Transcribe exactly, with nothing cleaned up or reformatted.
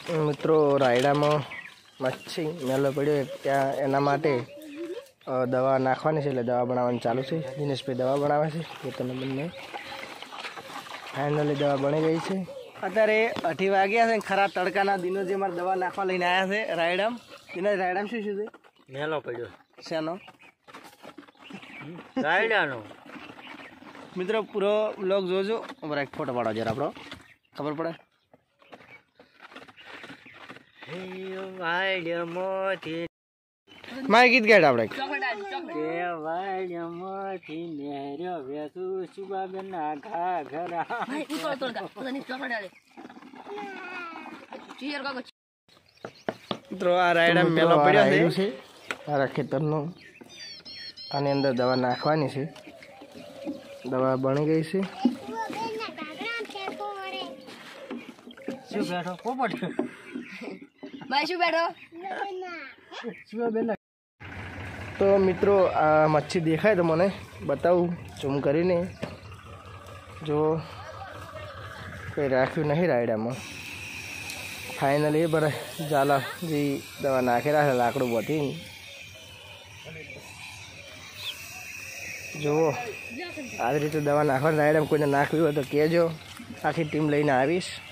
મિત્રો રાયડામાં મચ્છી મેલો પડ્યો ત્યાં એના માટે દવા નાખવાની છે એટલે દવા બનાવવાનું ચાલુ છે. દિનેશભાઈ દવા બનાવે છે પોતાને બંને. ફાઇનલી દવા બની ગઈ છે. અત્યારે અઢી વાગ્યા છે. ખરા તડકાના દિનો જે મારે દવા નાખવા લઈને આવ્યા છે રાયડામ. દિનેશ રાયડામ શું શું છે? મેલો પડ્યો. શેનો? રાયડાનો. મિત્રો પૂરો બ્લોગ જોજો. બરાબર એક ફોટો પાડો જરા આપણો ખબર પડે. મારે ગીત ગાડ આપણે મિત્રો આ રાયડા મેલો પડ્યો છે મારા ખેતરનો. આની અંદર દવા નાખવાની છે. દવા બની ગઈ છે. શું બેઠો પોપટ? ભાઈ શું બેઠો? તો મિત્રો આ મચ્છી દેખાય તો મને બતાવું ઝૂમ કરીને. જો કંઈ રાખ્યું નહીં રાયડામાં. ફાઇનલી એ બરાબર ઝાલા જે દવા નાખી રાખે લાકડું બધી. જુઓ આવી રીતે દવા નાખવાની રાયડામાં કોઈને નાખવી હોય તો કહેજો. આખી ટીમ લઈને આવીશ.